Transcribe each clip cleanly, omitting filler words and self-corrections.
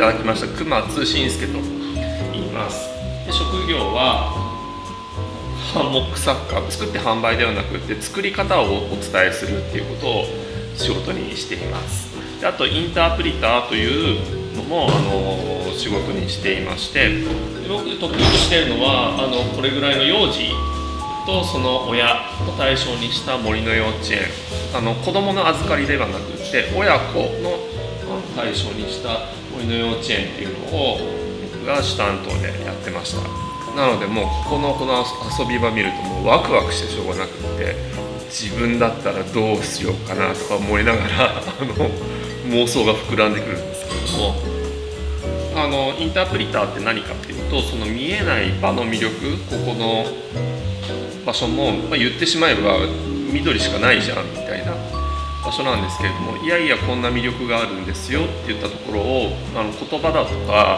ただきました熊津慎介と言います。で職業はハンモック作家、作って販売ではなくて作り方をお伝えするっていうことを仕事にしています。であとインタープリターというのも仕事にしていまして、僕得意としているのはこれぐらいの幼児とその親を対象にした森の幼稚園、子どもの預かりではなくて親子の対象にした森の幼稚園っていうのを僕が主担当でやってました。なのでもうこの遊び場見るともうワクワクしてしょうがなくって自分だったらどうしようかなとか思いながら妄想が膨らんでくるんですけども、インタープリターって何かっていうとその見えない場の魅力、ここの場所も、言ってしまえば緑しかないじゃんみたいな場所なんですけれども、いやいやこんな魅力があるんですよって言ったところを言葉だとか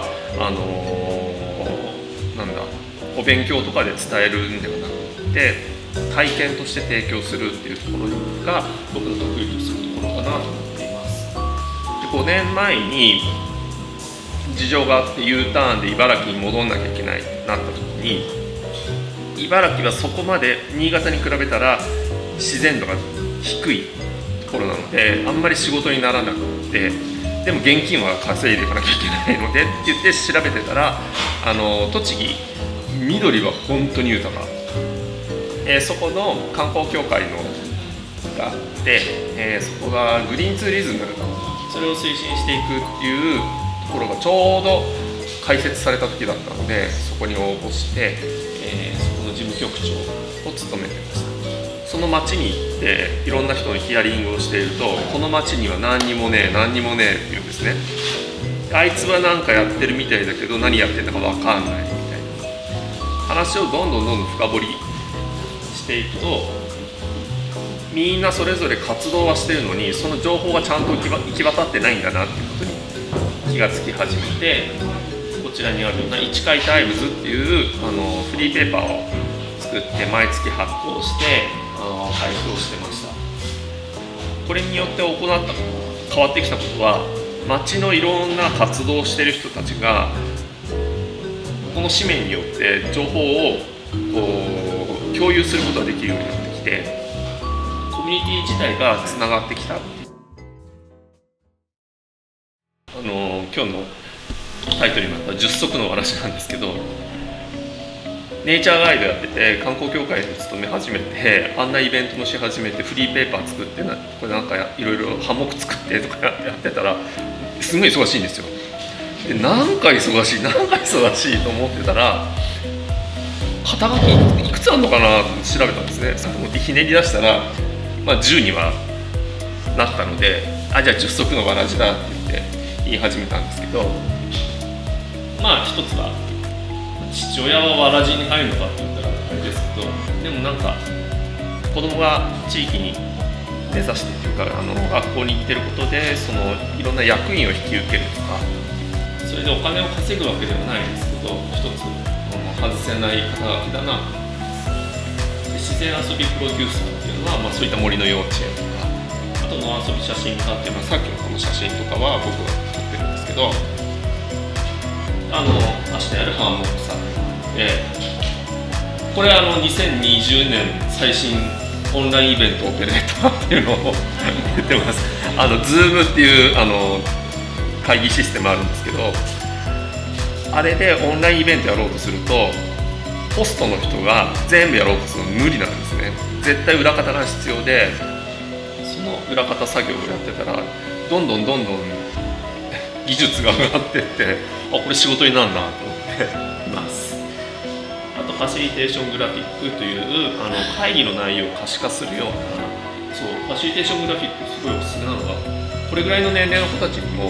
お勉強とかで伝えるんではなくて体験として提供するっていうところが僕の得意とするところかなと思っています。で5年前に事情があって U ターンで茨城に戻んなきゃいけないってなった時に、茨城はそこまで新潟に比べたら自然度が低いところなのであんまり仕事にならなくて、でも現金は稼いでいかなきゃいけないのでって言って調べてたら栃木緑は本当に豊か、そこの観光協会のがあって、そこがグリーンツーリズム、それを推進していくっていうところがちょうど開設された時だったのでそこに応募して、そこの事務局長を務めてました。その町に行っていろんな人のヒアリングをしているとこの町には何にもねえ何にもねえって言うんですね。あいつは何かやってるみたいだけど何やってるのか分かんないみたいな話をどんどん深掘りしていくと、みんなそれぞれ活動はしてるのにその情報がちゃんと行き渡ってないんだなっていうことに気がつき始めて、こちらにあるような市会タイムズっていうフリーペーパーを作って毎月発行して配布をしてました。これによって変わってきたことは町のいろんな活動をしている人たちがこの紙面によって情報を共有することができるようになってきてコミュニティ自体がつながってきた。今日のタイトルにもあった10足のわらしなんですけど、ネイチャーガイドやってて観光協会に勤め始めてあんなイベントもし始めてフリーペーパー作ってこれなんかいろいろハンモック作ってとかやってたらすごい忙しいんですよ。でなんか忙しいと思ってたら肩書きいくつあるのかなって調べたんですね。そこひねり出したら、10にはなったのでじゃあ10足のわらじだって言い始めたんですけど、一つは父親はわらじに入るのかって言ったらあれですけど、でもなんか子供が地域に根ざしてというか学校に行ってることでいろんな役員を引き受けるとかそれでお金を稼ぐわけではないんですけど一つ外せない肩書きだなと思います。で自然遊びプロデューサーっていうのは、そういった森の幼稚園とかあと野遊び写真家っていうのはさっきのこの写真とかは僕が撮ってるんですけど明日やるハンモックさんでこれ2020年最新オンラインイベントオペレーターっていうのを言ってます。Zoom っていう会議システムあるんですけどあれでオンラインイベントやろうとするとホストの人が全部やろうとするの無理なんですね。絶対裏方が必要でその裏方作業をやってたらどんどん技術が上がってってこれ仕事になるなと思っています。あとファシリテーショングラフィックという会議の内容を可視化するようなファシリテーショングラフィックすごいおすすめなのがこれぐらいの年齢の子たちにも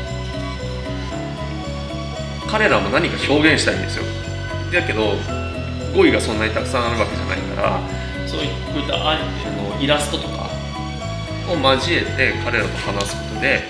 彼らも何か表現したいんですよ。だけど語彙がそんなにたくさんあるわけじゃないからこういったイラストとかを交えて彼らと話すことで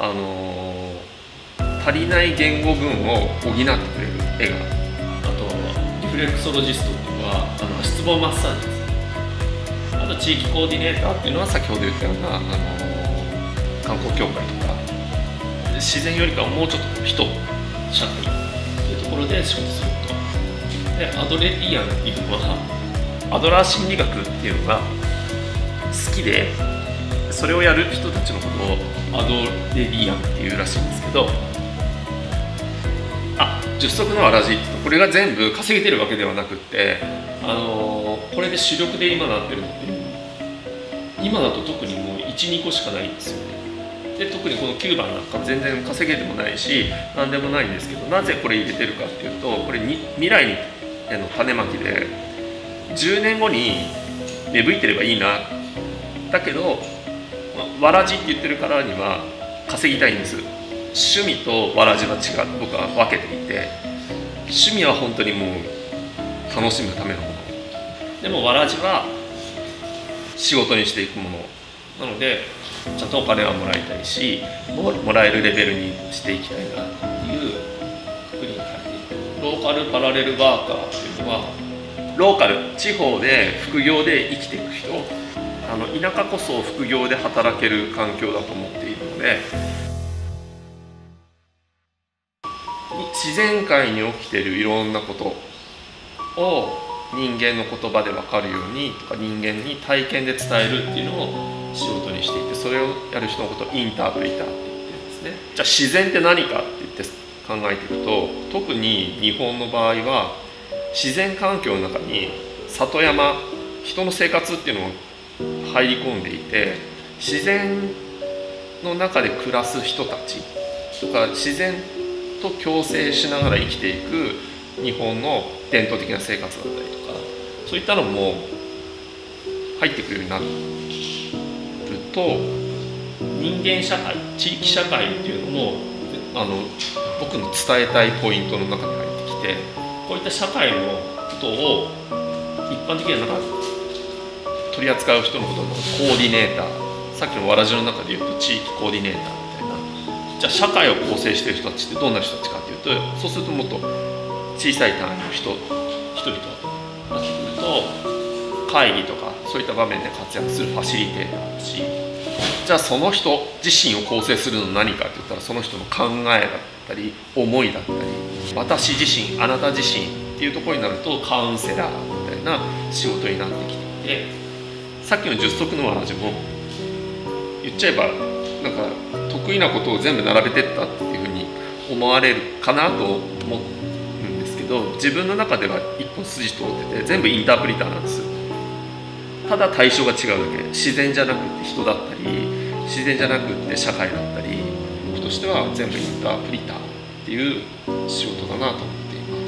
足りない言語群を補ってくれる絵が、あとリフレクソロジストっていうのは足つぼマッサージですね。あと地域コーディネーターっていうのは先ほど言ったような観光協会とか自然よりかはもうちょっと人社会っていうところで仕事することで、アドレリアンっていうのはアドラー心理学っていうのが好きで、それをやる人たちのことをアドレリアンっていうらしいんですけど、10足のわらじってこれが全部稼げてるわけではなくって、これで主力で今なってるのって今だと特にもう 1,2 個しかないんですよね。で特にこの9番なんか全然稼げてもないし何でもないんですけど、なぜこれ入れてるかっていうと、これに未来への種まきで10年後に芽吹いてればいいな、だけどわらじって言ってるからには稼ぎたいんです。趣味とわらじは違う、僕は分けていて、趣味は本当にもう楽しむためのものでも、わらじは仕事にしていくものなので、ちゃんとお金はもらいたいし、もらえるレベルにしていきたいなっていうくくりに変えていく。ローカルパラレルワーカーっていうのは、ローカル地方で副業で生きていく人、田舎こそ副業で働ける環境だと思っているので、自然界に起きているいろんなことを人間の言葉で分かるようにとか、人間に体験で伝えるっていうのを仕事にしていて、それをやる人のことをインタープリターって言ってるんですね。じゃあ自然って何かって言って考えていくと、特に日本の場合は自然環境の中に里山、人の生活っていうのを入り込んでいて、自然の中で暮らす人たちとか、自然と共生しながら生きていく日本の伝統的な生活だったりとか、そういったのも入ってくるようになると、人間社会、地域社会っていうのも僕の伝えたいポイントの中に入ってきて、こういった社会のことを一般的には取り扱う人のことをコーディネーター、さっきのわらじの中で言うと地域コーディネーターみたいな。じゃあ社会を構成している人たちってどんな人たちかっていうと、そうするともっと小さい単位の人々になってくると、会議とかそういった場面で活躍するファシリテーターだし、じゃあその人自身を構成するのは何かって言ったら、その人の考えだったり思いだったり、私自身、あなた自身っていうところになるとカウンセラーみたいな仕事になってきていて、さっきの10足のわらじも言っちゃえばなんか得意なことを全部並べてったっていうふうに思われるかなと思うんですけど、自分の中では一本筋通ってて全部インタープリターなんです。ただ対象が違うだけ。自然じゃなくて人だったり、自然じゃなくて社会だったり、僕としては全部インタープリターっていう仕事だなと思っています。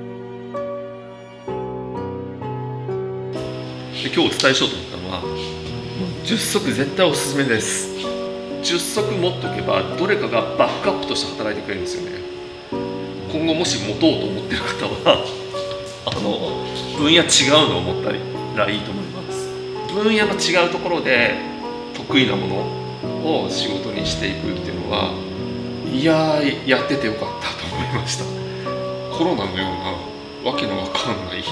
で、今日お伝えしようと思ったのは、10足絶対おすすめです。10足持っとけばどれかがバックアップとして働いてくれるんですよね。今後もし持とうと思ってる方は分野違うのを持ったらいいと思います。分野の違うところで得意なものを仕事にしていくっていうのは、いやーやっててよかったと思いました。コロナのようなわけのわかんない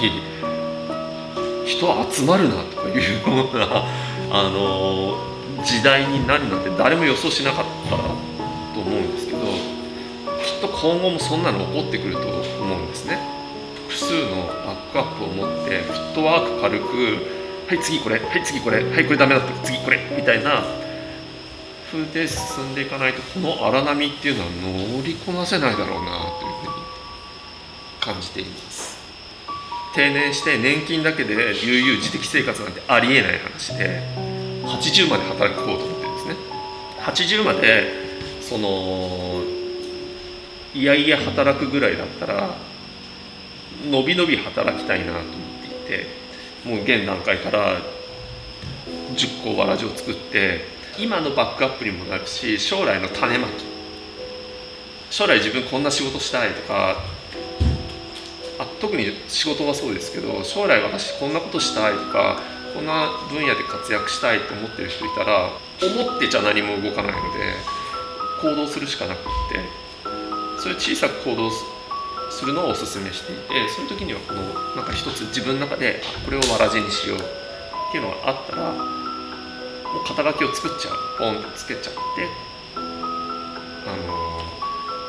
人集まるなとかいうような時代になるなんて誰も予想しなかったと思うんですけど、きっと今後もそんなの起こってくると思うんですね。複数のバックアップを持ってフットワーク軽く、はい次これ、はい次これ、はいこれダメだった次これみたいな風で進んでいかないと、この荒波っていうのは乗りこなせないだろうなというふうに感じています。定年して年金だけで悠々自適生活なんてありえない話で、80まで働こうと思ってるんですね。80までいやいや働くぐらいだったらのびのび働きたいなと思っていて、もう現段階から10個わらじを作って、今のバックアップにもなるし、将来の種まき、将来自分こんな仕事したいとか、特に仕事はそうですけど、将来私こんなことしたいとか、こんな分野で活躍したいと思ってる人いたら、思ってちゃ何も動かないので行動するしかなくって、そういう小さく行動するのをお勧めしていて、そういう時にはこのなんか一つ自分の中でこれをわらじにしようっていうのがあったら、もう肩書きを作っちゃう、ポンとつけちゃって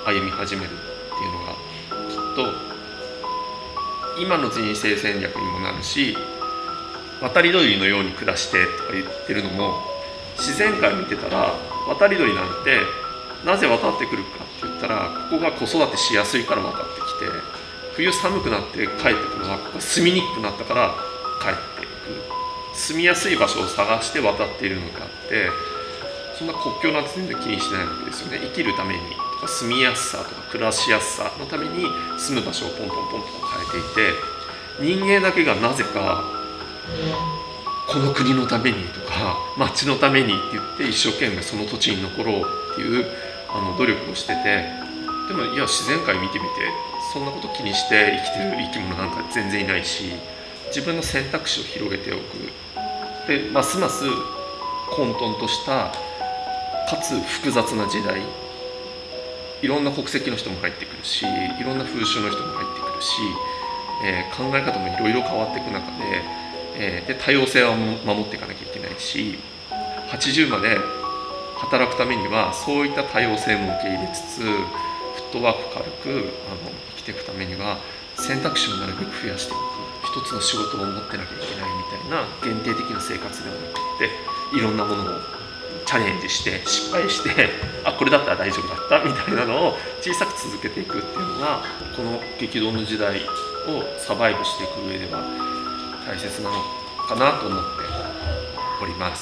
歩み始めるっていうのがきっと今の人生戦略にもなるし、渡り鳥のように暮らしてとか言ってるのも、自然界見てたら渡り鳥なんてなぜ渡ってくるかって言ったら、ここが子育てしやすいから渡ってきて、冬寒くなって帰ってくるのはここが住みにくくなったから帰っていく、住みやすい場所を探して渡っているのがあって、そんな国境なんて全然気にしてないわけですよね。生きるためにとか住みやすさとか暮らしやすさのために住む場所をポンポンポンポン変えていて、人間だけがなぜかこの国のためにとか町のためにって言って一生懸命その土地に残ろうっていう努力をしてて、でもいや自然界見てみてそんなこと気にして生きてる生き物なんか全然いないし、自分の選択肢を広げておく。でますます混沌としたかつ複雑な時代、いろんな国籍の人も入ってくるし、いろんな風習の人も入ってくるし、考え方もいろいろ変わっていく中で、多様性は守っていかなきゃいけないし、80まで働くためにはそういった多様性も受け入れつつ、フットワーク軽く生きていくためには選択肢をなるべく増やしていく、一つの仕事を持ってなきゃいけないみたいな限定的な生活ではなくて、いろんなものをチャレンジして失敗して、あこれだったら大丈夫だったみたいなのを小さく続けていくっていうのが、この激動の時代をサバイブしていく上では大切なのかなと思っております。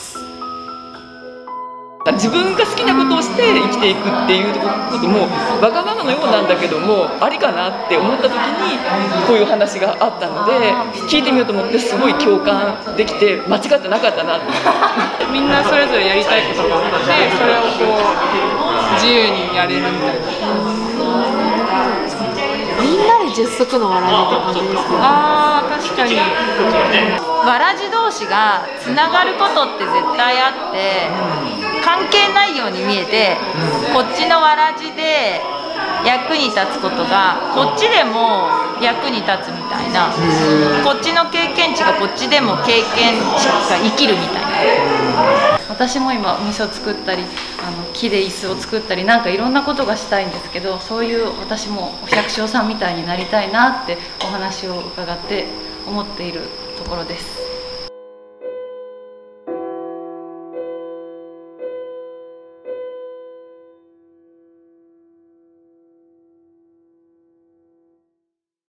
自分が好きなことをして生きていくっていうこともわがままのようなんだけどもありかなって思った時にこういう話があったので聞いてみようと思って、すごい共感できて間違ってなかったなってみんなそれぞれやりたいことがあって、それをこう自由にやれるみたいな。 みんなで10足のわらじって感じですね。 あー確かに。 わらじ同士がつながることって絶対あって、関係ないように見えて、こっちのわらじで役に立つことがこっちでも役に立つみたいな、こっちの経験値がこっちでも経験値が生きるみたいな。 私も今味噌作ったり木で椅子を作ったりなんかいろんなことがしたいんですけど、そういう私もお百姓さんみたいになりたいなってお話を伺って思っているところです。